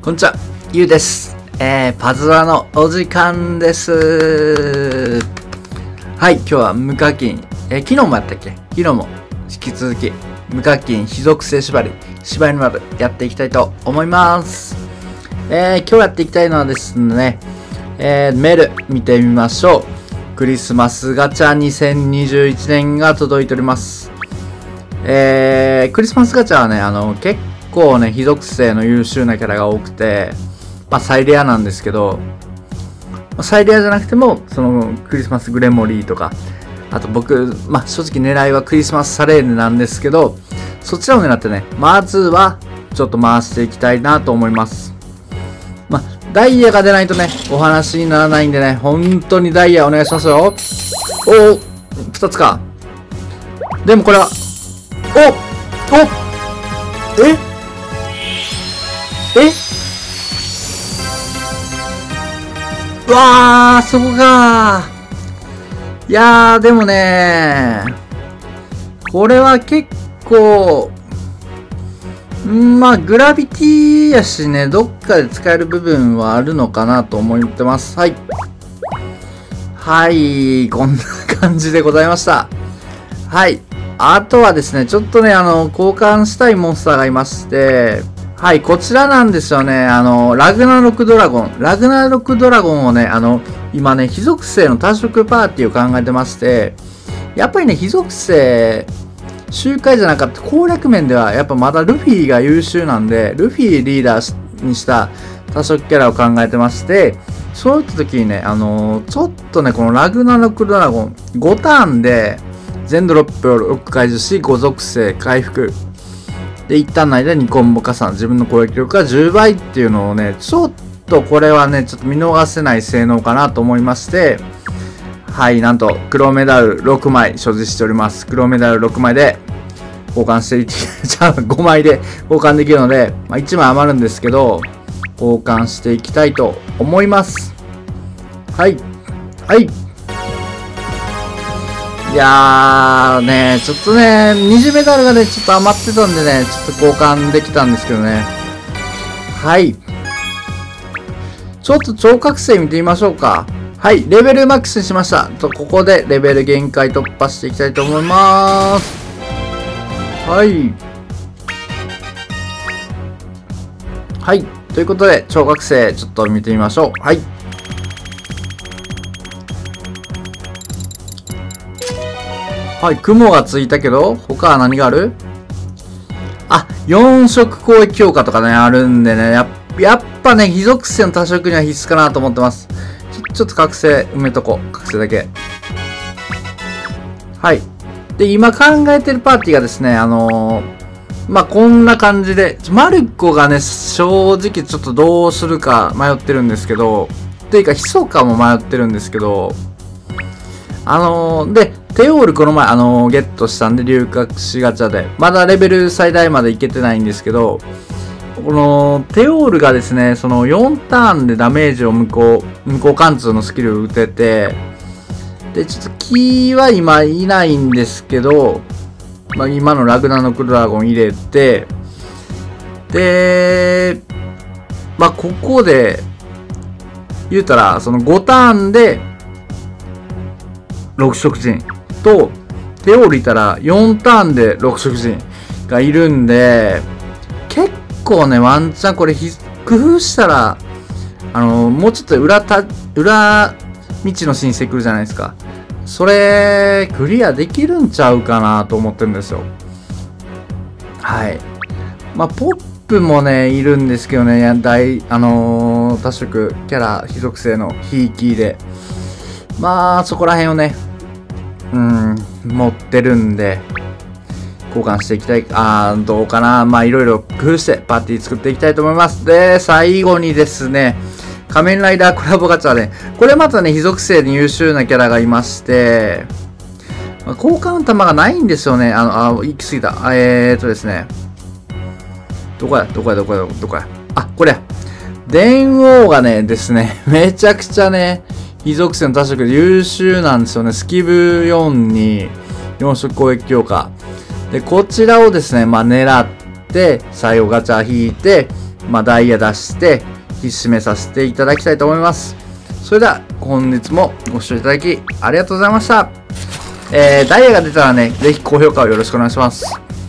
こんにちは、ゆうです。パズドラのお時間です。はい、今日は無課金。昨日もやったっけ？昨日も引き続き無課金非属性縛りの丸やっていきたいと思います。今日やっていきたいのはですね、メール見てみましょう。クリスマスガチャ2021年が届いております。クリスマスガチャはね、結構ね、非属性の優秀なキャラが多くて、最レアなんですけど、最レアじゃなくても、その、クリスマスグレモリーとか、あと僕、正直狙いはクリスマスサレーネなんですけど、そちらを狙ってね、まずは、ちょっと回していきたいなと思います。ダイヤが出ないとね、お話にならないんでね、本当にダイヤお願いしますよ。おお、2つか。でもこれは、うわー、そこかー。いやー、でもねー、これは結構、グラビティやしね、どっかで使える部分はあるのかなと思ってます。はい。はい、こんな感じでございました。はい。あとはですね、ちょっとね、交換したいモンスターがいまして、はい、こちらなんですよね。ラグナロクドラゴン。ラグナロクドラゴンをね、今ね、非属性の多色パーティーを考えてまして、やっぱりね、非属性、周回じゃなかった攻略面では、やっぱまだルフィが優秀なんで、ルフィリーダーにした多色キャラを考えてまして、そういった時にね、ちょっとね、このラグナロクドラゴン、5ターンで、全ドロップを6解除し、5属性回復。で、一旦内で2コンボ加算。自分の攻撃力が10倍っていうのをね、ちょっとこれはね、ちょっと見逃せない性能かなと思いまして、はい、なんと、黒メダル6枚所持しております。黒メダル6枚で交換していき、5枚で交換できるので、1枚余るんですけど、交換していきたいと思います。はい。はい。いやーね、ちょっとね、20メダルがね、ちょっと余ってたんでね、ちょっと交換できたんですけどね。はい。ちょっと超覚醒見てみましょうか。はい、レベルマックスにしました。ここでレベル限界突破していきたいと思います。はい。はい。ということで、超覚醒、ちょっと見てみましょう。はい。はい、雲がついたけど、他は何がある？あ、4色攻撃強化とかね、あるんでね、やっぱね、非属性の多色には必須かなと思ってます。ちょっと覚醒埋めとこう。覚醒だけ。はい。で、今考えてるパーティーがですね、こんな感じで、マルコがね、正直ちょっとどうするか迷ってるんですけど、ていうか、ヒソカも迷ってるんですけど、で、テオールこの前、ゲットしたんで、龍隠しガチャで。まだレベル最大までいけてないんですけど、この、テオールがですね、その4ターンでダメージを向こう貫通のスキルを打てて、で、ちょっとキーは今いないんですけど、今のラグナノクドラゴン入れて、で、ここで、言うたら、その5ターンで、6色人と、テオールいたら4ターンで6色人がいるんで、結構ね、ワンチャンこれ工夫したら、もうちょっと裏道の申請来るじゃないですか。それ、クリアできるんちゃうかなと思ってるんですよ。はい。ポップもね、いるんですけどね、多色キャラ、非属性のヒーキーで。そこら辺をね、持ってるんで、交換していきたい。どうかな。いろいろ工夫してパーティー作っていきたいと思います。で、最後にですね、仮面ライダーコラボガチャね。これまたね、非属性に優秀なキャラがいまして、交換玉がないんですよね。行き過ぎた。ですね。どこや。あ、これや。電王がね、ですね、めちゃくちゃね、非属性の多色で優秀なんですよね。スキブ4に4色攻撃強化。で、こちらをですね、狙って、最後ガチャ引いて、 ダイヤ出して、引き締めさせていただきたいと思います。それでは、本日もご視聴いただき、ありがとうございました。ダイヤが出たらね、ぜひ高評価をよろしくお願いします。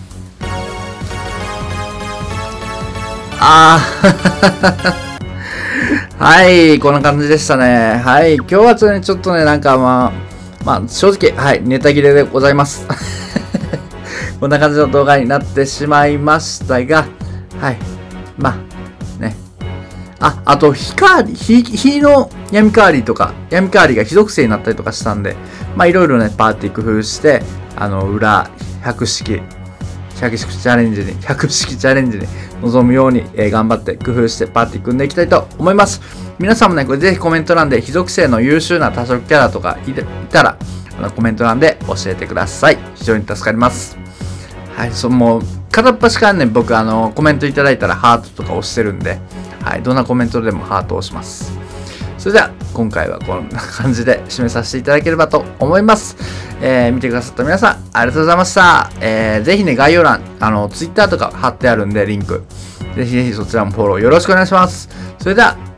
はい、こんな感じでしたね。はい、今日はちょっとね、なんか正直、はい、ネタ切れでございます。こんな感じの動画になってしまいましたが、はい、ね。あと、火の闇カーリーとか、闇カーリーが非属性になったりとかしたんで、いろいろね、パーティー工夫して、裏100式チャレンジに臨むように、頑張って工夫してパーティー組んでいきたいと思います。皆さんもね、これぜひコメント欄で非属性の優秀な多色キャラとかいたら、コメント欄で教えてください。非常に助かります。はい、もう、片っ端からね、僕、コメントいただいたらハートとか押してるんで、はい、どんなコメントでもハートを押します。それでは、今回はこんな感じで締めさせていただければと思います。見てくださった皆さん、ありがとうございました。ぜひね、概要欄、Twitter とか貼ってあるんで、リンク。ぜひぜひそちらもフォローよろしくお願いします。それでは、